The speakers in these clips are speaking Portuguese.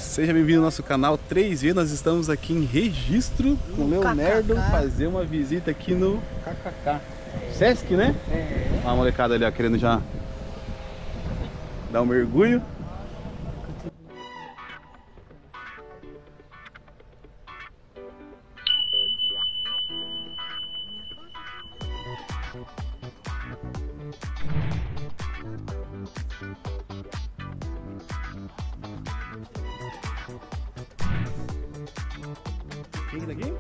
Seja bem-vindo ao nosso canal 3V. Nós estamos aqui em Registro com o Leonardo fazer uma visita aqui no KKK Sesc, né? É. Olha a molecada ali, ó, querendo já dar um mergulho. Quem que daqui?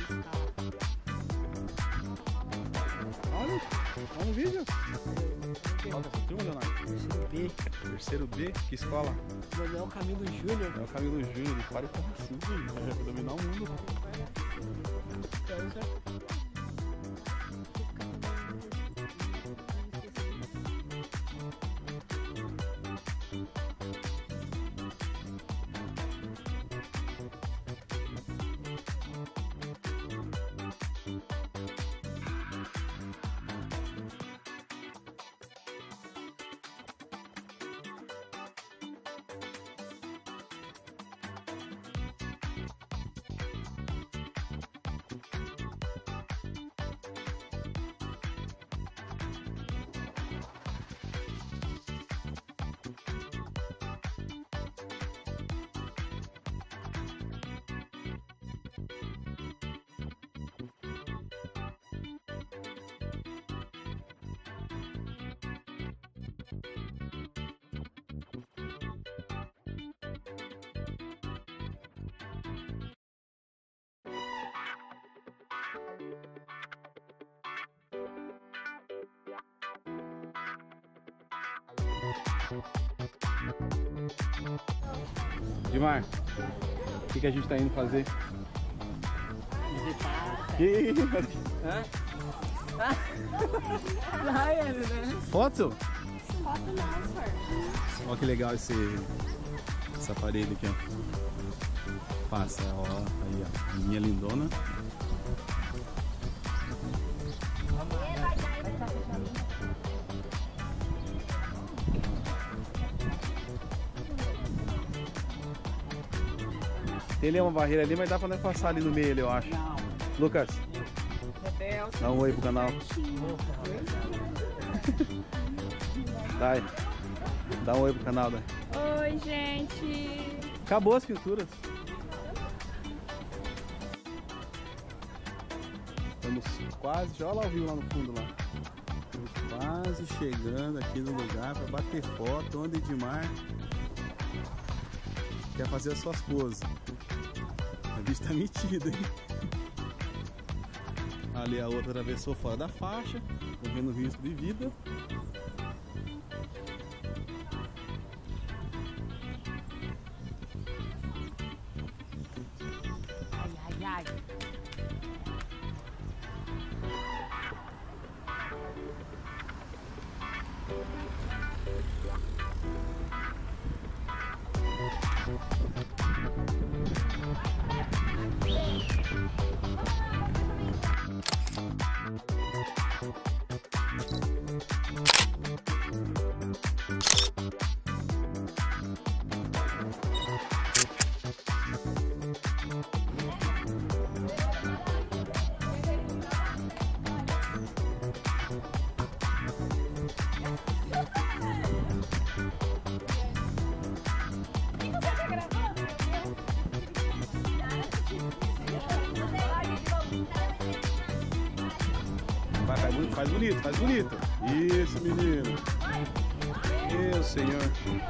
Olha o vídeo. Qual que é a sua turma, Leonardo? B. Terceiro B, que escola? Mano, é o Camilo Júnior. É o Camilo Júnior, ele para com assim, vai dominar o mundo. Dimar, o que a gente tá indo fazer? Foto? Foto não, senhor. Olha que legal esse aparelho aqui, ó. Passa, ó, aí, ó, a minha lindona. Tem ali uma barreira ali, mas dá pra nós passar ali no meio, ali, eu acho. Não. Lucas, dá um oi pro canal. Dai, dá um oi pro canal, Dai. Oi, gente. Acabou as pinturas. Estamos quase, olha lá o rio lá no fundo lá. Estamos quase chegando aqui no lugar para bater foto, onde Edmar quer fazer as suas poses. O bicho tá metido, hein? Ali a outra atravessou fora da faixa, correndo risco de vida. Ai, ai, ai. Faz bonito, faz bonito. Isso, menino. Meu Senhor.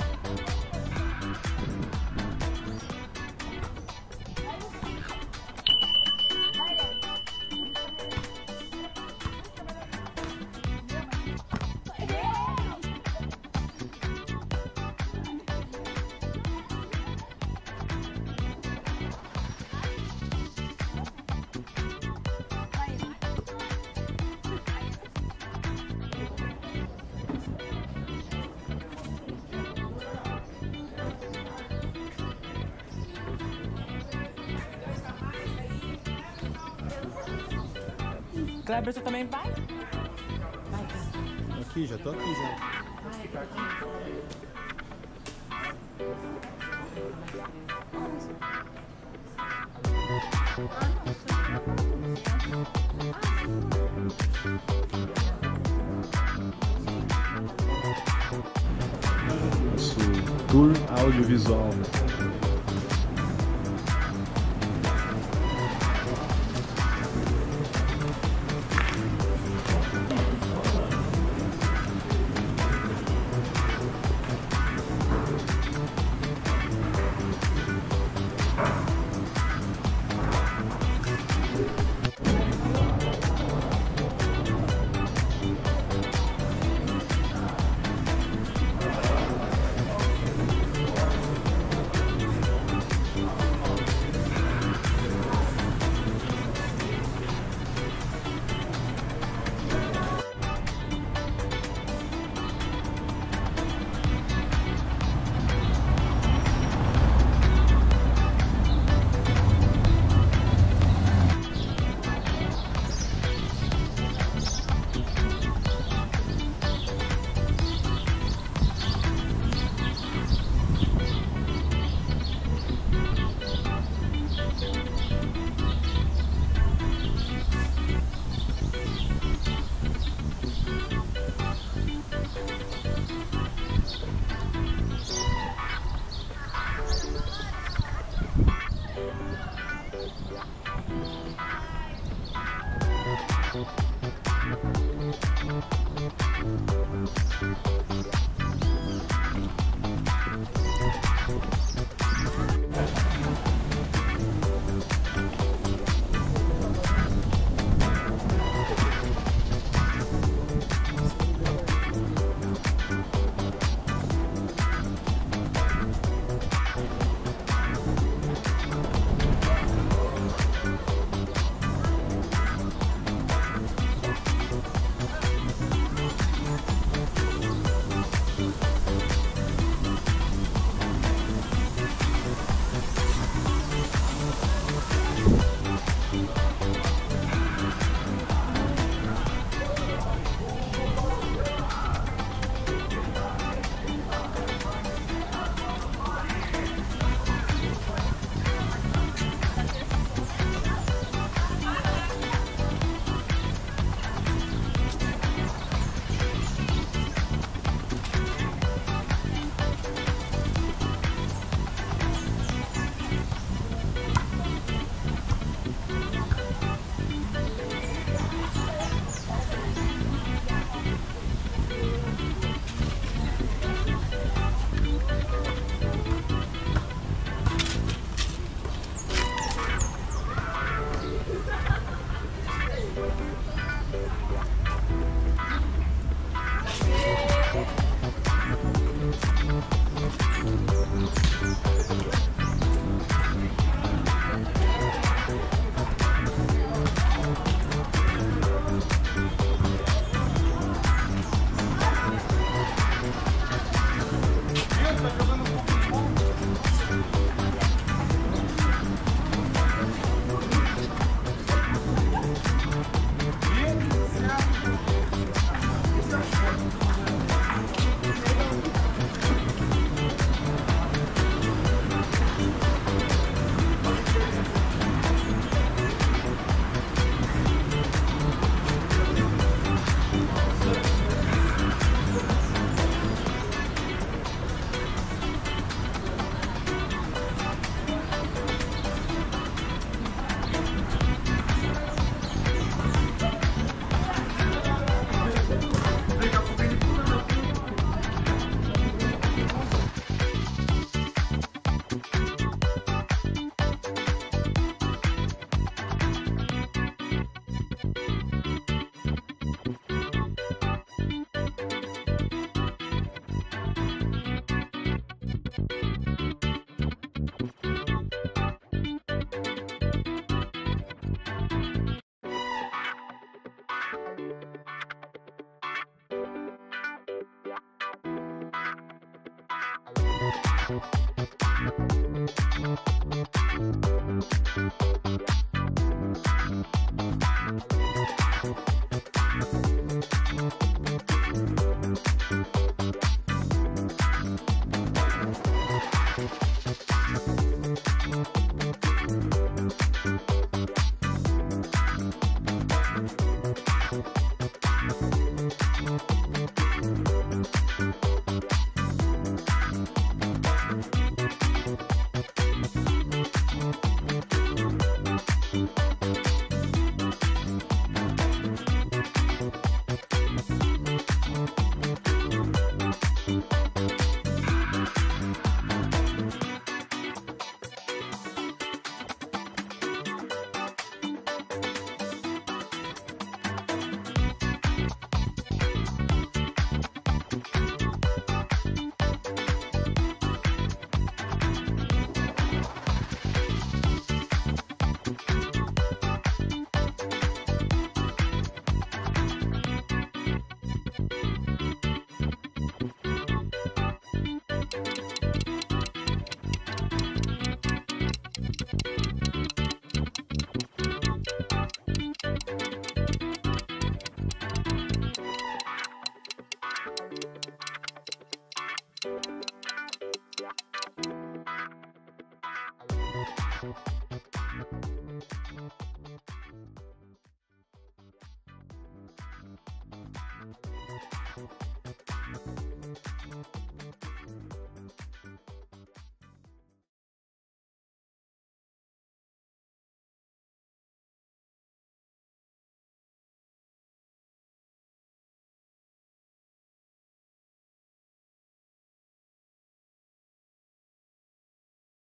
Kleber, você também vai? Aqui, já tô aqui já. Nosso tour audiovisual.